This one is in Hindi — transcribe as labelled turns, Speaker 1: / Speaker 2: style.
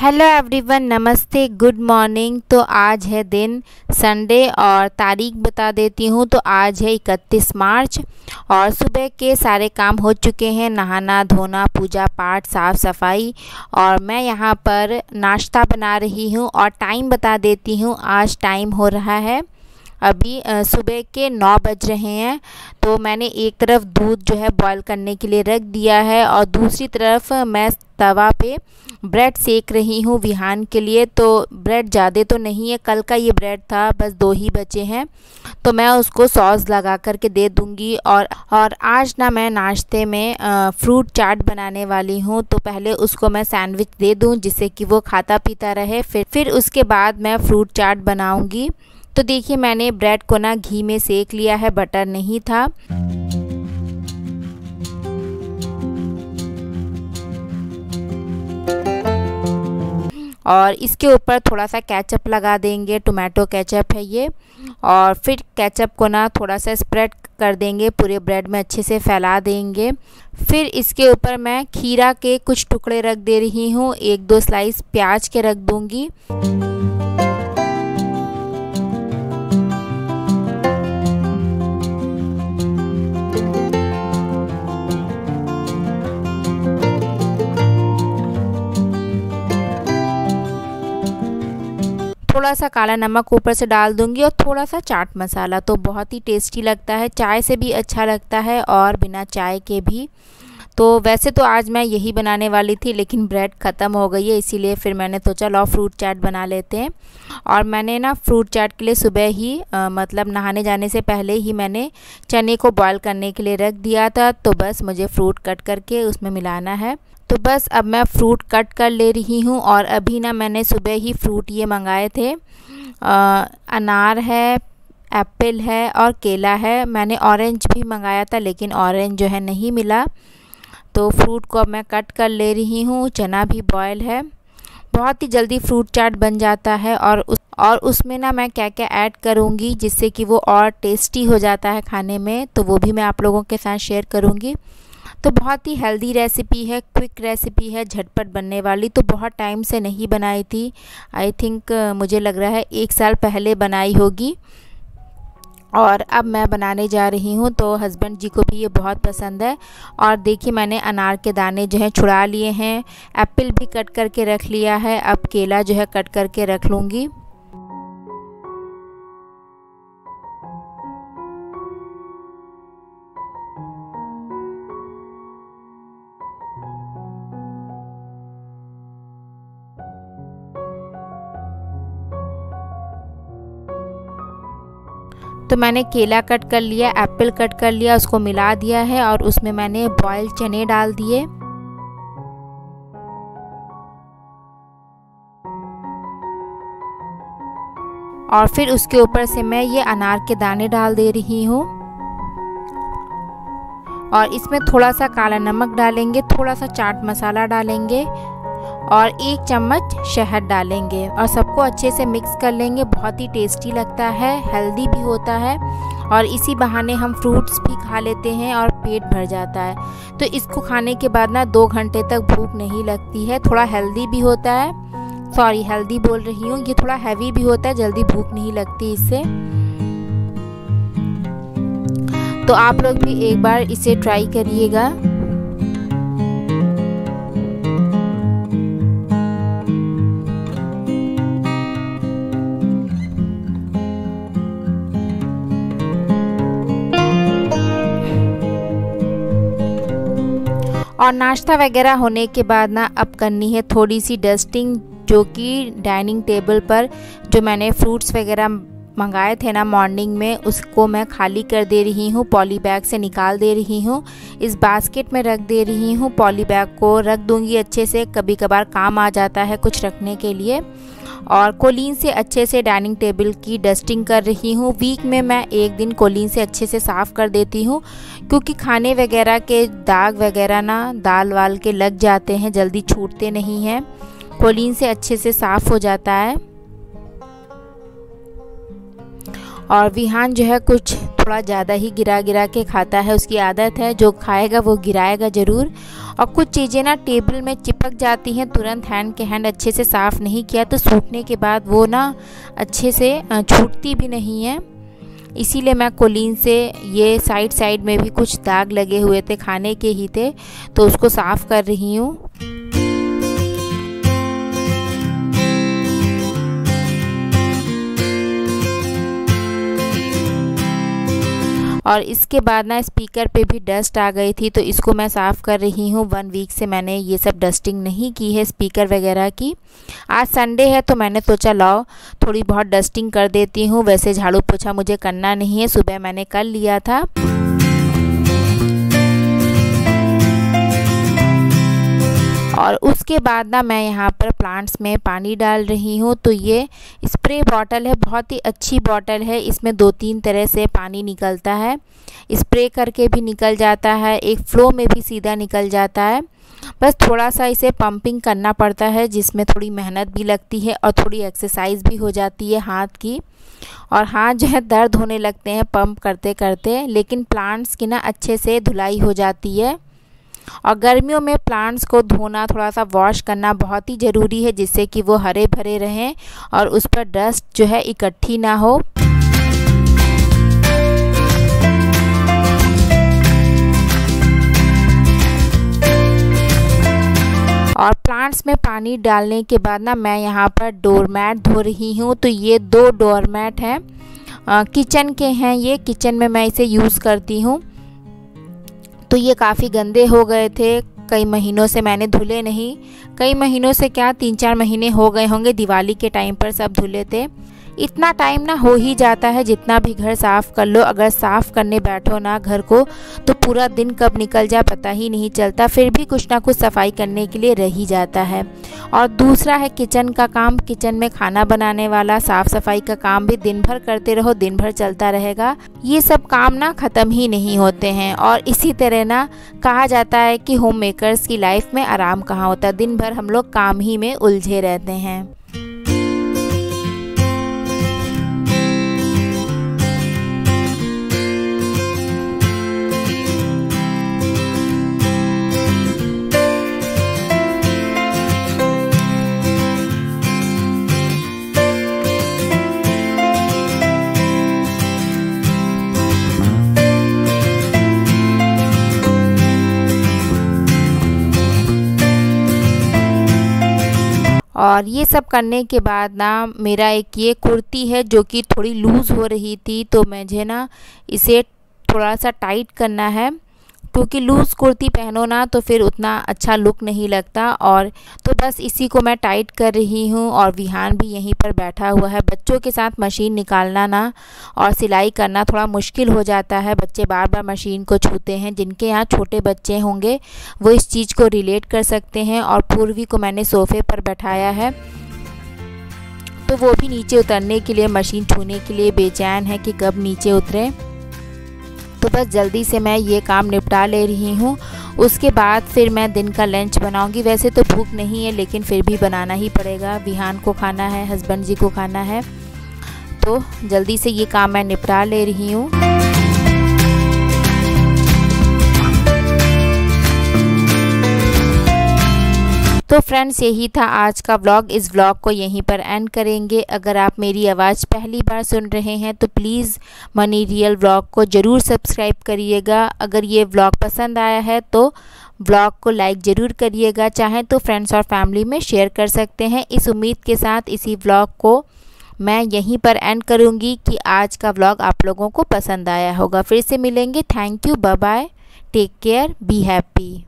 Speaker 1: हेलो एवरीवन, नमस्ते, गुड मॉर्निंग। तो आज है दिन संडे और तारीख बता देती हूँ। तो आज है 31 मार्च और सुबह के सारे काम हो चुके हैं, नहाना धोना, पूजा पाठ, साफ़ सफाई। और मैं यहाँ पर नाश्ता बना रही हूँ और टाइम बता देती हूँ। आज टाइम हो रहा है अभी सुबह के 9 बज रहे हैं। तो मैंने एक तरफ दूध जो है बॉईल करने के लिए रख दिया है और दूसरी तरफ मैं तवा पे ब्रेड सेक रही हूँ विहान के लिए। तो ब्रेड ज़्यादा तो नहीं है, कल का ये ब्रेड था, बस 2 ही बचे हैं। तो मैं उसको सॉस लगा करके दे दूँगी। और आज ना मैं नाश्ते में फ्रूट चाट बनाने वाली हूँ। तो पहले उसको मैं सैंडविच दे दूँ जिससे कि वो खाता पीता रहे, फिर उसके बाद मैं फ्रूट चाट बनाऊँगी। तो देखिए, मैंने ब्रेड को ना घी में सेक लिया है, बटर नहीं था। और इसके ऊपर थोड़ा सा केचप लगा देंगे, टोमेटो केचप है ये। और फिर केचप को ना थोड़ा सा स्प्रेड कर देंगे, पूरे ब्रेड में अच्छे से फैला देंगे। फिर इसके ऊपर मैं खीरा के कुछ टुकड़े रख दे रही हूँ, 1-2 स्लाइस प्याज के रख दूँगी। थोड़ा सा काला नमक ऊपर से डाल दूंगी और थोड़ा सा चाट मसाला। तो बहुत ही टेस्टी लगता है, चाय से भी अच्छा लगता है और बिना चाय के भी। तो वैसे तो आज मैं यही बनाने वाली थी, लेकिन ब्रेड ख़त्म हो गई है, इसीलिए फिर मैंने सोचा लो फ्रूट चाट बना लेते हैं। और मैंने ना फ्रूट चाट के लिए सुबह ही मतलब नहाने जाने से पहले ही मैंने चने को बॉईल करने के लिए रख दिया था। तो बस मुझे फ्रूट कट करके उसमें मिलाना है। तो बस अब मैं फ्रूट कट कर ले रही हूँ। और अभी ना मैंने सुबह ही फ्रूट ये मंगाए थे, अनार है, एप्पल है और केला है। मैंने ऑरेंज भी मंगाया था, लेकिन ऑरेंज जो है नहीं मिला। तो फ्रूट को अब मैं कट कर ले रही हूँ। चना भी बॉयल है, बहुत ही जल्दी फ्रूट चाट बन जाता है। और उसमें ना मैं क्या क्या ऐड करूँगी जिससे कि वो और टेस्टी हो जाता है खाने में, तो वो भी मैं आप लोगों के साथ शेयर करूँगी। तो बहुत ही हेल्दी रेसिपी है, क्विक रेसिपी है, झटपट बनने वाली। तो बहुत टाइम से नहीं बनाई थी, आई थिंक मुझे लग रहा है 1 साल पहले बनाई होगी। और अब मैं बनाने जा रही हूँ। तो हस्बैंड जी को भी ये बहुत पसंद है। और देखिए, मैंने अनार के दाने जो हैं छुड़ा लिए हैं, एप्पल भी कट करके रख लिया है। अब केला जो है कट करके रख लूँगी। तो मैंने केला कट कर लिया, एप्पल कट कर लिया, उसको मिला दिया है और उसमें मैंने बॉयल चने डाल दिए। और फिर उसके ऊपर से मैं ये अनार के दाने डाल दे रही हूँ। और इसमें थोड़ा सा काला नमक डालेंगे, थोड़ा सा चाट मसाला डालेंगे और 1 चम्मच शहद डालेंगे और सबको अच्छे से मिक्स कर लेंगे। बहुत ही टेस्टी लगता है, हेल्दी भी होता है और इसी बहाने हम फ्रूट्स भी खा लेते हैं और पेट भर जाता है। तो इसको खाने के बाद ना 2 घंटे तक भूख नहीं लगती है। थोड़ा हेल्दी भी होता है, सॉरी हेल्दी बोल रही हूँ, ये थोड़ा हैवी भी होता है, जल्दी भूख नहीं लगती इससे। तो आप लोग भी एक बार इसे ट्राई करिएगा। और नाश्ता वगैरह होने के बाद ना अब करनी है थोड़ी सी डस्टिंग, जो कि डाइनिंग टेबल पर जो मैंने फ्रूट्स वगैरह मंगाए थे ना मॉर्निंग में, उसको मैं खाली कर दे रही हूँ, पॉली बैग से निकाल दे रही हूँ, इस बास्केट में रख दे रही हूँ। पॉली बैग को रख दूँगी अच्छे से, कभी कभार काम आ जाता है कुछ रखने के लिए। और कोलीन से अच्छे से डाइनिंग टेबल की डस्टिंग कर रही हूँ। वीक में मैं 1 दिन कोलीन से अच्छे से साफ़ कर देती हूँ, क्योंकि खाने वगैरह के दाग वगैरह ना दाल वाल के लग जाते हैं, जल्दी छूटते नहीं हैं। कोलीन से अच्छे से साफ़ हो जाता है। और विहान जो है कुछ थोड़ा ज़्यादा ही गिरा गिरा के खाता है, उसकी आदत है, जो खाएगा वो गिराएगा ज़रूर। और कुछ चीज़ें ना टेबल में चिपक जाती हैं, तुरंत हैंड के हैंड अच्छे से साफ़ नहीं किया तो सूखने के बाद वो ना अच्छे से छूटती भी नहीं है। इसीलिए मैं कोलीन से ये साइड में भी कुछ दाग लगे हुए थे, खाने के ही थे, तो उसको साफ़ कर रही हूँ। और इसके बाद ना स्पीकर पे भी डस्ट आ गई थी, तो इसको मैं साफ़ कर रही हूँ। 1 वीक से मैंने ये सब डस्टिंग नहीं की है स्पीकर वगैरह की। आज संडे है तो मैंने सोचा लाओ थोड़ी बहुत डस्टिंग कर देती हूँ। वैसे झाड़ू पोछा मुझे करना नहीं है, सुबह मैंने कर लिया था। और उसके बाद ना मैं यहाँ पर प्लांट्स में पानी डाल रही हूँ। तो ये स्प्रे बॉटल है, बहुत ही अच्छी बॉटल है। इसमें 2-3 तरह से पानी निकलता है, स्प्रे करके भी निकल जाता है, एक फ्लो में भी सीधा निकल जाता है। बस थोड़ा सा इसे पंपिंग करना पड़ता है, जिसमें थोड़ी मेहनत भी लगती है और थोड़ी एक्सरसाइज भी हो जाती है हाथ की। और हाथ जो है दर्द होने लगते हैं पंप करते करते, लेकिन प्लांट्स की ना अच्छे से धुलाई हो जाती है। और गर्मियों में प्लांट्स को धोना, थोड़ा सा वॉश करना बहुत ही ज़रूरी है, जिससे कि वो हरे भरे रहें और उस पर डस्ट जो है इकट्ठी ना हो। और प्लांट्स में पानी डालने के बाद ना मैं यहाँ पर डोरमैट धो रही हूँ। तो ये 2 डोरमैट हैं, किचन के हैं, ये किचन में मैं इसे यूज़ करती हूँ। तो ये काफ़ी गंदे हो गए थे, कई महीनों से मैंने धुले नहीं, कई महीनों से क्या 3-4 महीने हो गए होंगे, दिवाली के टाइम पर सब धुले थे। इतना टाइम ना हो ही जाता है, जितना भी घर साफ़ कर लो, अगर साफ़ करने बैठो ना घर को तो पूरा दिन कब निकल जाए पता ही नहीं चलता। फिर भी कुछ ना कुछ सफाई करने के लिए रह ही जाता है। और दूसरा है किचन का काम, किचन में खाना बनाने वाला साफ़ सफाई का काम भी दिन भर करते रहो, दिन भर चलता रहेगा। ये सब काम ना ख़त्म ही नहीं होते हैं। और इसी तरह ना कहा जाता है कि होम मेकर्स की लाइफ में आराम कहाँ होता, दिन भर हम लोग काम ही में उलझे रहते हैं। और ये सब करने के बाद ना मेरा एक ये कुर्ती है जो कि थोड़ी लूज़ हो रही थी, तो मुझे ना इसे थोड़ा सा टाइट करना है, क्योंकि लूज़ कुर्ती पहनो ना तो फिर उतना अच्छा लुक नहीं लगता। और तो बस इसी को मैं टाइट कर रही हूँ। और विहान भी यहीं पर बैठा हुआ है। बच्चों के साथ मशीन निकालना ना और सिलाई करना थोड़ा मुश्किल हो जाता है, बच्चे बार बार मशीन को छूते हैं। जिनके यहाँ छोटे बच्चे होंगे वो इस चीज़ को रिलेट कर सकते हैं। और पूर्वी को मैंने सोफ़े पर बैठाया है, तो वो भी नीचे उतरने के लिए, मशीन छूने के लिए बेचैन है कि कब नीचे उतरे। तो बस जल्दी से मैं ये काम निपटा ले रही हूँ। उसके बाद फिर मैं दिन का लंच बनाऊँगी। वैसे तो भूख नहीं है, लेकिन फिर भी बनाना ही पड़ेगा, विहान को खाना है, हस्बैंड जी को खाना है। तो जल्दी से ये काम मैं निपटा ले रही हूँ। तो फ्रेंड्स यही था आज का व्लॉग। इस व्लॉग को यहीं पर एंड करेंगे। अगर आप मेरी आवाज़ पहली बार सुन रहे हैं तो प्लीज़ मनी रियल व्लॉग को ज़रूर सब्सक्राइब करिएगा। अगर ये व्लॉग पसंद आया है तो व्लॉग को लाइक ज़रूर करिएगा, चाहें तो फ्रेंड्स और फैमिली में शेयर कर सकते हैं। इस उम्मीद के साथ इसी व्लॉग को मैं यहीं पर एंड करूँगी कि आज का व्लॉग आप लोगों को पसंद आया होगा। फिर से मिलेंगे। Thank you, bye bye, take care, be happy.